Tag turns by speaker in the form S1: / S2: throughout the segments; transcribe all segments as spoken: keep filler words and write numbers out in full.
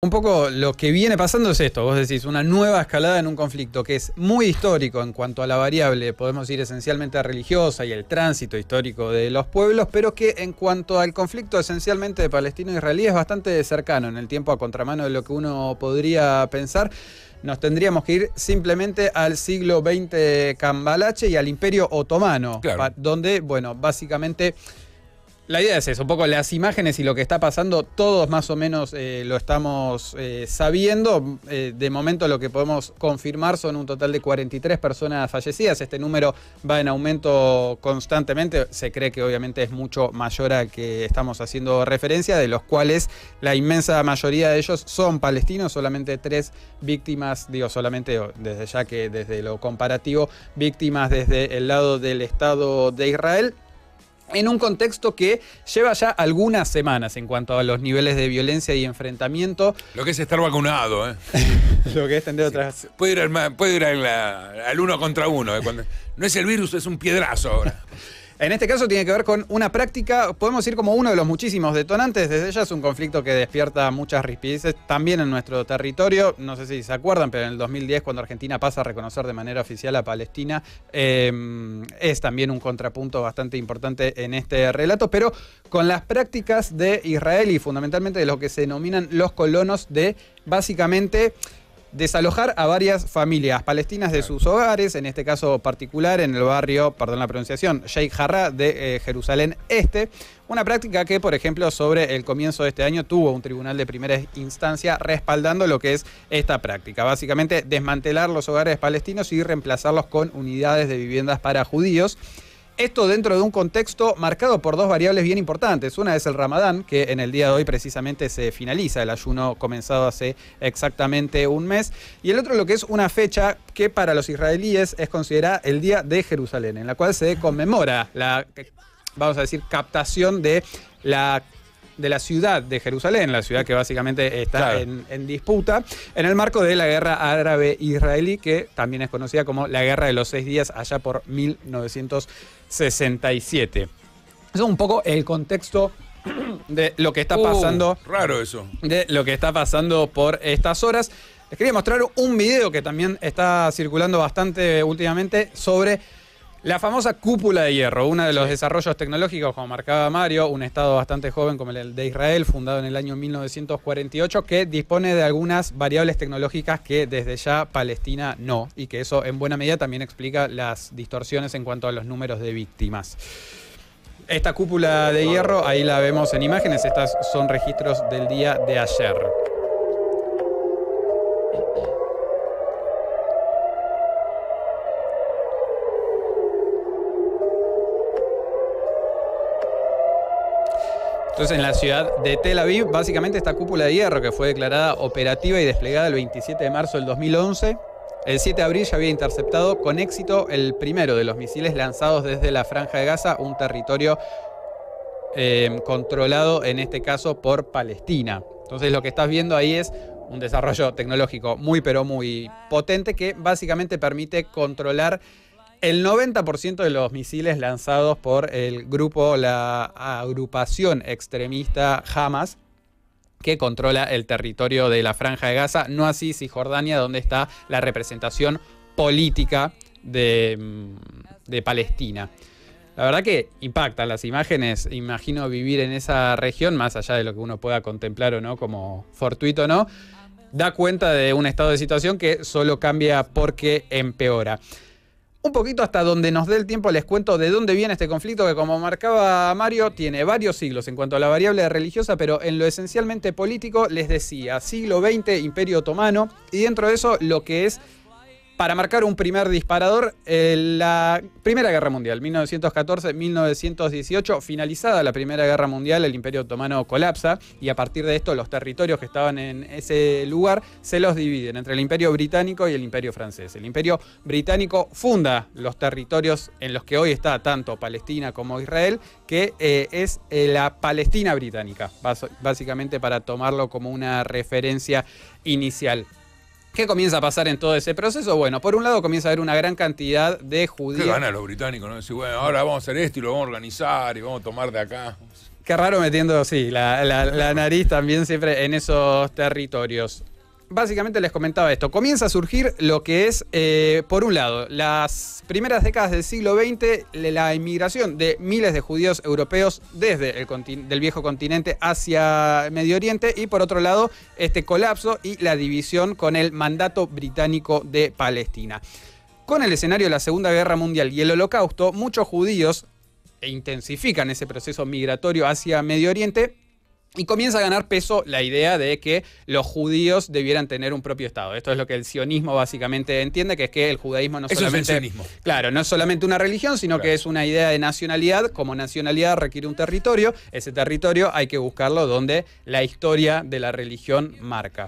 S1: Un poco lo que viene pasando es esto, vos decís, una nueva escalada en un conflicto que es muy histórico en cuanto a la variable, podemos decir esencialmente religiosa y el tránsito histórico de los pueblos, pero que en cuanto al conflicto esencialmente de palestino-israelí es bastante cercano en el tiempo, a contramano de lo que uno podría pensar. Nos tendríamos que ir simplemente al siglo veinte cambalache y al Imperio Otomano,
S2: claro.
S1: donde, bueno, básicamente... La idea es eso, un poco las imágenes y lo que está pasando, todos más o menos eh, lo estamos eh, sabiendo. Eh, de momento lo que podemos confirmar son un total de cuarenta y tres personas fallecidas. Este número va en aumento constantemente. Se cree que obviamente es mucho mayor al que estamos haciendo referencia, de los cuales la inmensa mayoría de ellos son palestinos. Solamente tres víctimas, digo solamente desde ya que desde lo comparativo, víctimas desde el lado del Estado de Israel. En un contexto que lleva ya algunas semanas en cuanto a los niveles de violencia y enfrentamiento.
S2: Lo que es estar vacunado, ¿eh?
S1: Lo que es tener sí. otras...
S2: Puede ir, al, puede ir al, al uno contra uno. ¿eh? Cuando, no es el virus, es un piedrazo ahora.
S1: En este caso tiene que ver con una práctica, podemos decir como uno de los muchísimos detonantes. Desde ya es un conflicto que despierta muchas rispideces también en nuestro territorio. No sé si se acuerdan, pero en el dos mil diez, cuando Argentina pasa a reconocer de manera oficial a Palestina, eh, es también un contrapunto bastante importante en este relato, pero con las prácticas de Israel y fundamentalmente de lo que se denominan los colonos de básicamente... desalojar a varias familias palestinas de sus hogares, en este caso particular en el barrio, perdón la pronunciación, Sheikh Jarrah de eh, Jerusalén Este. Una práctica que, por ejemplo, sobre el comienzo de este año tuvo un tribunal de primera instancia respaldando lo que es esta práctica. Básicamente desmantelar los hogares palestinos y reemplazarlos con unidades de viviendas para judíos. Esto dentro de un contexto marcado por dos variables bien importantes. Una es el Ramadán, que en el día de hoy precisamente se finaliza, el ayuno comenzado hace exactamente un mes. Y el otro lo que es una fecha que para los israelíes es considerada el Día de Jerusalén, en la cual se conmemora la, vamos a decir, captación de la... de la ciudad de Jerusalén, la ciudad que básicamente está claro. en, en disputa, en el marco de la guerra árabe-israelí, que también es conocida como la Guerra de los Seis Días, allá por mil novecientos sesenta y siete. Eso es un poco el contexto de lo que está pasando.
S2: Uh, raro eso.
S1: De lo que está pasando por estas horas. Les quería mostrar un video que también está circulando bastante últimamente sobre... la famosa cúpula de hierro, uno de los sí. desarrollos tecnológicos, como marcaba Mario, un estado bastante joven como el de Israel, fundado en el año mil novecientos cuarenta y ocho, que dispone de algunas variables tecnológicas que desde ya Palestina no, y que eso en buena medida también explica las distorsiones en cuanto a los números de víctimas. Esta cúpula de hierro, ahí la vemos en imágenes, estas son registros del día de ayer. Entonces, en la ciudad de Tel Aviv, básicamente esta cúpula de hierro que fue declarada operativa y desplegada el veintisiete de marzo del dos mil once, el siete de abril ya había interceptado con éxito el primero de los misiles lanzados desde la Franja de Gaza, un territorio eh, controlado en este caso por Palestina. Entonces, lo que estás viendo ahí es un desarrollo tecnológico muy pero muy potente que básicamente permite controlar el noventa por ciento de los misiles lanzados por el grupo, la agrupación extremista Hamas, que controla el territorio de la Franja de Gaza, no así Cisjordania, donde está la representación política de, de Palestina. La verdad que impactan las imágenes, imagino vivir en esa región, más allá de lo que uno pueda contemplar o no, como fortuito o no, da cuenta de un estado de situación que solo cambia porque empeora. Un poquito hasta donde nos dé el tiempo les cuento de dónde viene este conflicto que, como marcaba Mario, tiene varios siglos en cuanto a la variable religiosa, pero en lo esencialmente político les decía siglo veinte, Imperio Otomano, y dentro de eso lo que es, para marcar un primer disparador, eh, la Primera Guerra Mundial, mil novecientos catorce a mil novecientos dieciocho, finalizada la Primera Guerra Mundial, el Imperio Otomano colapsa y a partir de esto los territorios que estaban en ese lugar se los dividen entre el Imperio Británico y el Imperio Francés. El Imperio Británico funda los territorios en los que hoy está tanto Palestina como Israel, que eh, es eh, la Palestina británica, básicamente para tomarlo como una referencia inicial. ¿Qué comienza a pasar en todo ese proceso? Bueno, por un lado comienza a haber una gran cantidad de judíos.
S2: ¿Qué ganan los británicos, no? Decir, bueno, ahora vamos a hacer esto y lo vamos a organizar y vamos a tomar de acá.
S1: Qué raro metiendo, sí, la, la, la nariz también siempre en esos territorios. Básicamente les comentaba esto. Comienza a surgir lo que es, eh, por un lado, las primeras décadas del siglo veinte, la inmigración de miles de judíos europeos desde el continente, del viejo continente hacia Medio Oriente, y por otro lado, este colapso y la división con el mandato británico de Palestina. Con el escenario de la Segunda Guerra Mundial y el Holocausto, muchos judíos intensifican ese proceso migratorio hacia Medio Oriente. Y comienza a ganar peso la idea de que los judíos debieran tener un propio Estado. Esto es lo que el sionismo básicamente entiende, que es que el judaísmo no
S2: Eso
S1: solamente...
S2: es el sionismo.
S1: Claro, no es solamente una religión, sino
S2: Claro.
S1: que es una idea de nacionalidad. Como nacionalidad requiere un territorio. Ese territorio hay que buscarlo donde la historia de la religión marca.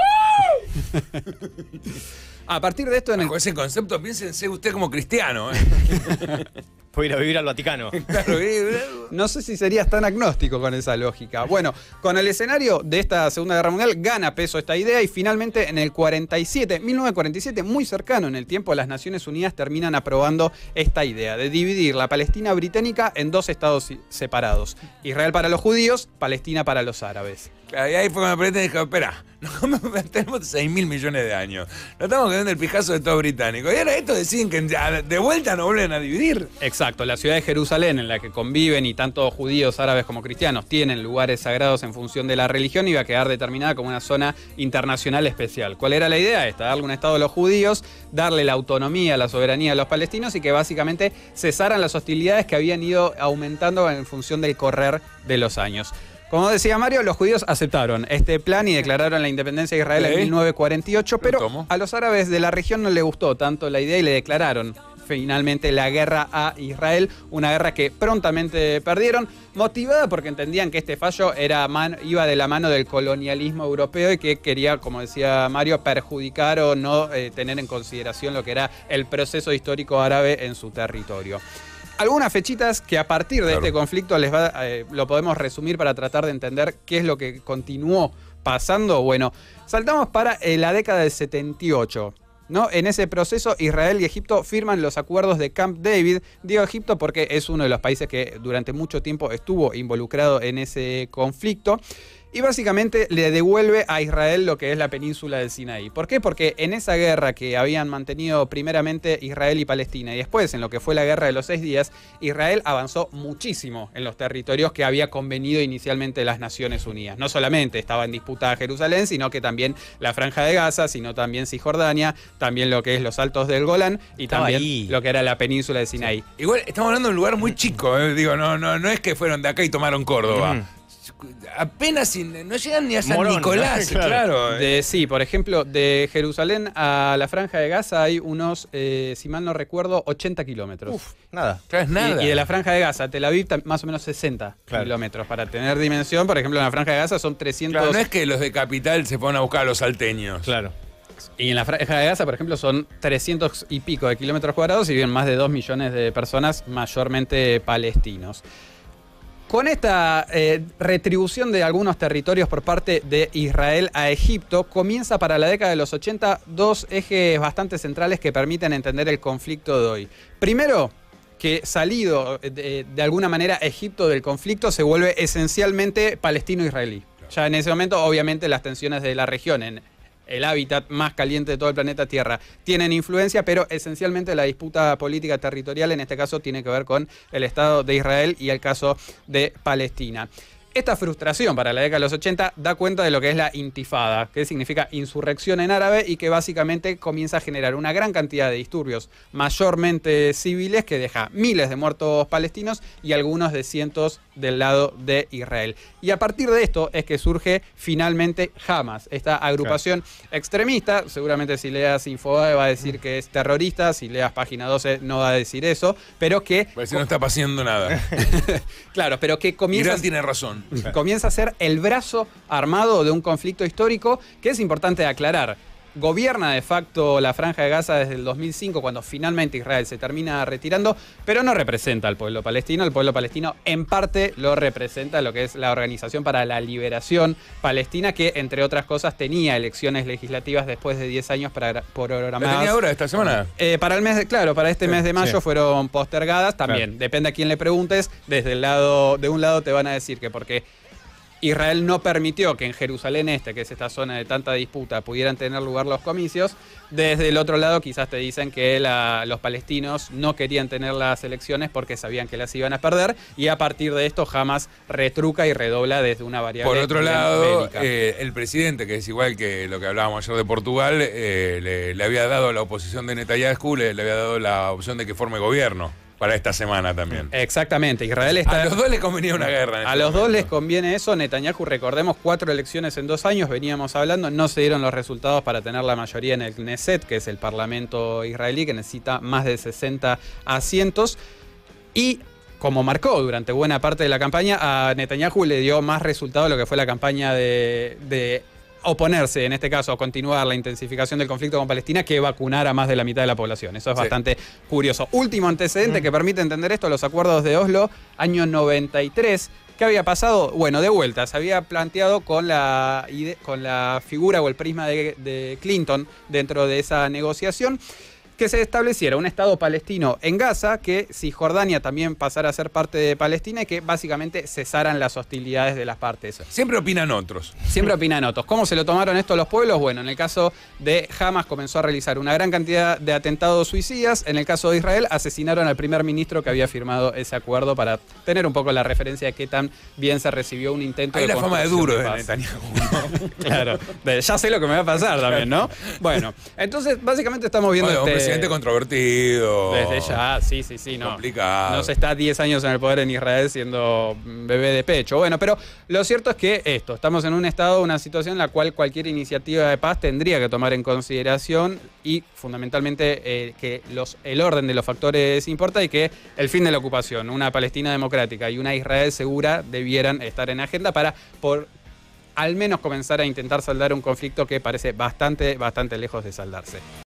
S1: A partir de esto... En el...
S2: Bajo ese concepto, piénsense usted como cristiano. ¿eh?
S3: Puedo ir a vivir al Vaticano.
S2: Claro,
S1: No sé si serías tan agnóstico con esa lógica. Bueno, con el escenario de esta Segunda Guerra Mundial gana peso esta idea y finalmente en el cuarenta y siete, mil novecientos cuarenta y siete, muy cercano en el tiempo, las Naciones Unidas terminan aprobando esta idea de dividir la Palestina británica en dos estados separados. Israel para los judíos, Palestina para los árabes.
S2: Claro, y ahí fue cuando Palestina dijo, espera, no, tenemos seis mil millones de años. No estamos quedando el pijazo de todo británico. Y ahora estos deciden que de vuelta no vuelven a dividir.
S1: Exacto, la ciudad de Jerusalén, en la que conviven y tanto judíos, árabes como cristianos tienen lugares sagrados en función de la religión, iba a quedar determinada como una zona internacional especial. ¿Cuál era la idea esta? Darle un estado a los judíos, darle la autonomía, la soberanía a los palestinos y que básicamente cesaran las hostilidades que habían ido aumentando en función del correr de los años. Como decía Mario, los judíos aceptaron este plan y declararon la independencia de Israel
S2: ¿Eh?
S1: en mil novecientos cuarenta y ocho, pero
S2: ¿Cómo?
S1: a los árabes de la región no les gustó tanto la idea y le declararon finalmente la guerra a Israel, una guerra que prontamente perdieron, motivada porque entendían que este fallo era man, iba de la mano del colonialismo europeo y que quería, como decía Mario, perjudicar o no eh, tener en consideración lo que era el proceso histórico árabe en su territorio. Algunas fechitas que a partir de
S2: Claro.
S1: este conflicto les va, eh, lo podemos resumir para tratar de entender qué es lo que continuó pasando. Bueno, saltamos para eh, la década del setenta y ocho. ¿No? En ese proceso, Israel y Egipto firman los acuerdos de Camp David. Digo Egipto porque es uno de los países que durante mucho tiempo estuvo involucrado en ese conflicto. Y básicamente le devuelve a Israel lo que es la península del Sinaí. ¿Por qué? Porque en esa guerra que habían mantenido primeramente Israel y Palestina y después en lo que fue la guerra de los seis días, Israel avanzó muchísimo en los territorios que había convenido inicialmente las Naciones Unidas. No solamente estaba en disputa Jerusalén, sino que también la Franja de Gaza, sino también Cisjordania, también lo que es los Altos del Golán y
S3: Estaba
S1: también
S3: ahí.
S1: lo que era la península de Sinaí.
S2: Igual estamos hablando de un lugar muy chico, ¿eh? Digo, no, no, no es que fueron de acá y tomaron Córdoba.
S3: Mm.
S2: Apenas sin, no llegan ni a San
S3: Morón,
S2: Nicolás,
S3: ¿no?
S2: claro.
S3: Claro.
S1: De, sí, por ejemplo, de Jerusalén a la Franja de Gaza hay unos, eh, si mal no recuerdo, ochenta kilómetros.
S3: Uf, nada.
S2: Claro, es nada.
S1: Y, y de la Franja de Gaza a Tel Aviv tam- más o menos sesenta
S3: Claro.
S1: kilómetros. Para tener dimensión, por ejemplo, en la Franja de Gaza son trescientos...
S2: Claro, no es que los de Capital se ponen a buscar a los salteños.
S3: Claro.
S1: Y en la Franja de Gaza, por ejemplo, son trescientos y pico de kilómetros cuadrados y viven más de dos millones de personas, mayormente palestinos. Con esta eh, retribución de algunos territorios por parte de Israel a Egipto, comienza para la década de los ochenta dos ejes bastante centrales que permiten entender el conflicto de hoy. Primero, que salido de, de alguna manera Egipto del conflicto se vuelve esencialmente palestino-israelí. Ya en ese momento, obviamente, las tensiones de la región en el hábitat más caliente de todo el planeta Tierra tienen influencia, pero esencialmente la disputa política territorial en este caso tiene que ver con el Estado de Israel y el caso de Palestina. Esta frustración para la década de los ochenta da cuenta de lo que es la intifada, que significa insurrección en árabe y que básicamente comienza a generar una gran cantidad de disturbios, mayormente civiles, que deja miles de muertos palestinos y algunos de cientos del lado de Israel. Y a partir de esto es que surge finalmente Hamas, esta agrupación claro. extremista. Seguramente si leas Infobae va a decir que es terrorista, si leas Página doce no va a decir eso, pero que...
S2: Pues si no está pasando nada.
S1: Claro, pero que comienza...
S2: Irán tiene razón.
S1: Comienza a ser el brazo armado de un conflicto histórico que es importante aclarar. gobierna de facto la Franja de Gaza desde el dos mil cinco, cuando finalmente Israel se termina retirando, pero no representa al pueblo palestino. El pueblo palestino en parte lo representa lo que es la Organización para la Liberación Palestina, que entre otras cosas tenía elecciones legislativas después de diez años para, programadas.
S2: ¿La tenía ahora, esta semana?
S1: Eh, para el mes de, claro, para este
S2: Sí,
S1: mes de mayo
S2: sí.
S1: fueron postergadas. También,
S2: Claro.
S1: depende a quién le preguntes, desde el lado, de un lado te van a decir que porque Israel no permitió que en Jerusalén Este, que es esta zona de tanta disputa, pudieran tener lugar los comicios. Desde el otro lado quizás te dicen que la, los palestinos no querían tener las elecciones porque sabían que las iban a perder, y a partir de esto Hamas retruca y redobla desde una variable
S2: Por otro lado,
S1: bélica.
S2: eh, el presidente, que es igual que lo que hablábamos ayer de Portugal, eh, le, le había dado a la oposición de Netanyahu, le, le había dado la opción de que forme gobierno para esta semana también.
S1: Exactamente, Israel está...
S2: A los dos les convenía una guerra. en
S1: A
S2: este
S1: los dos
S2: momento.
S1: les conviene eso. Netanyahu, recordemos, cuatro elecciones en dos años, veníamos hablando, no se dieron los resultados para tener la mayoría en el Knesset, que es el parlamento israelí, que necesita más de sesenta asientos. Y como marcó durante buena parte de la campaña, a Netanyahu le dio más resultado lo que fue la campaña de, de oponerse, en este caso, a continuar la intensificación del conflicto con Palestina, que vacunar a más de la mitad de la población. Eso es
S2: Sí.
S1: bastante curioso. Último antecedente
S2: Mm.
S1: que permite entender esto, los acuerdos de Oslo, año noventa y tres. ¿Qué había pasado? Bueno, de vuelta, se había planteado con la, ide- con la figura o el prisma de, de Clinton dentro de esa negociación, que se estableciera un Estado palestino en Gaza, que Cisjordania también pasara a ser parte de Palestina y que básicamente cesaran las hostilidades de las partes.
S2: Siempre opinan otros.
S1: Siempre opinan otros. ¿Cómo se lo tomaron esto los pueblos? Bueno, en el caso de Hamas comenzó a realizar una gran cantidad de atentados suicidas. En el caso de Israel, asesinaron al primer ministro que había firmado ese acuerdo, para tener un poco la referencia de qué tan bien se recibió un intento
S2: Hay
S1: de
S2: la fama de
S1: construcción
S2: duro de
S1: paz.
S2: Netanyahu.
S1: Claro, de- ya sé lo que me va a pasar también, ¿no? Bueno, entonces básicamente estamos viendo
S2: Bueno, un
S1: este...
S2: presidente controvertido.
S1: Desde ya, sí, sí, sí, no.
S2: Complicado.
S1: No se está diez años en el poder en Israel siendo bebé de pecho. Bueno, pero lo cierto es que esto, estamos en un estado, una situación en la cual cualquier iniciativa de paz tendría que tomar en consideración y fundamentalmente eh, que los, el orden de los factores importa, y que el fin de la ocupación, una Palestina democrática y una Israel segura, debieran estar en agenda para por al menos comenzar a intentar saldar un conflicto que parece bastante, bastante lejos de saldarse.